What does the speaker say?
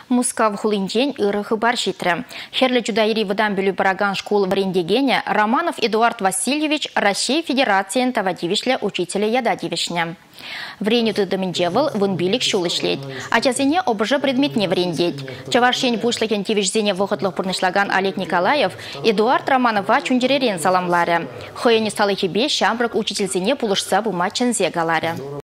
Мускав хулинчен ырыхы бар шитрі. Херлі жудайри выдан бүлі бараган школ варендегене Романов Эдуард Васильевич Россия Федерациян тавадивишле учителя ядадивишне. Вренюты доминджевал вынбилик шулышлет. Ачасене обжа предметне врендеть. Чаваршень пушлакен тивишзене выходлых пурнышлаган Олег Николаев Эдуард Романова чундеререн саламларе. Хойне сталы хебе шамбрак учительзене пулышса бумачензе галаре.